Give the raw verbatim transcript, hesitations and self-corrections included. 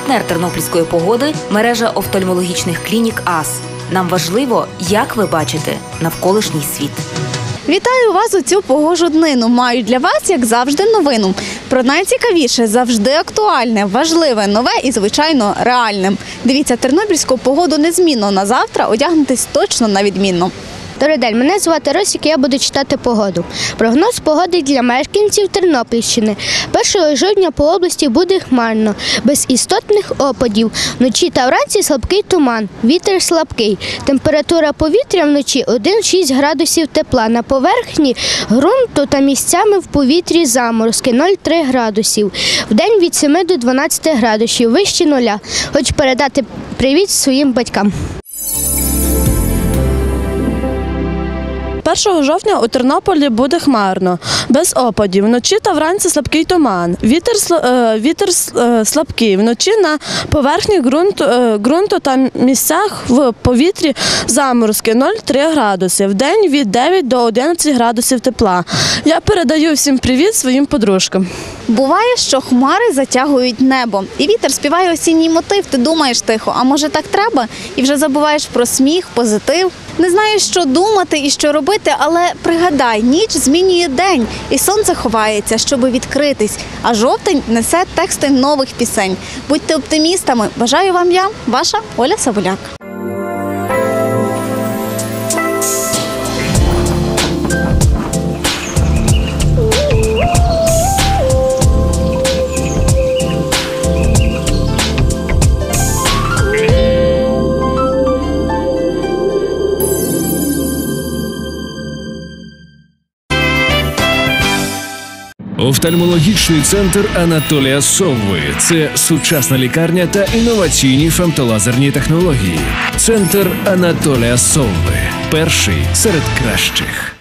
Партнер тернопільської погоди – мережа офтальмологічних клінік АС. Нам важливо, як ви бачите навколишній світ. Вітаю вас у цю погожу днину. Маю для вас, як завжди, новину. Про найцікавіше, завжди актуальне, важливе, нове і, звичайно, реальне. Дивіться тернопільську погоду незмінно на завтра, одягнутись точно на відмінно. Добрий день, мене звати Росік, я буду читати погоду. Прогноз погоди для мешканців Тернопільщини. першого жовтня по області буде хмарно, без істотних опадів. Вночі та вранці слабкий туман, вітер слабкий. Температура повітря вночі один-шість градусів тепла. На поверхні ґрунту та місцями в повітрі заморозки нуль-три градусів. Вдень від семи до дванадцяти градусів, вище нуля. Хочу передати привіт своїм батькам. першого жовтня у Тернополі буде хмарно, без опадів. Вночі та вранці слабкий туман. Вітер, вітер слабкий. Вночі на поверхні ґрунту, ґрунту та місцях в повітрі заморозки нуль-три градуси. Вдень від дев'яти до одинадцяти градусів тепла. Я передаю всім привіт своїм подружкам. Буває, що хмари затягують небо. І вітер співає осінній мотив. Ти думаєш тихо, а може так треба? І вже забуваєш про сміх, позитив. Не знаєш, що думати і що робити, але пригадай, ніч змінює день, і сонце ховається, щоб відкритись, а жовтень несе тексти нових пісень. Будьте оптимістами. Бажаю вам я, ваша Оля Савуляк. Офтальмологічний центр Анатолія Совви – це сучасна лікарня та інноваційні фемтолазерні технології. Центр Анатолія Совви – перший серед кращих.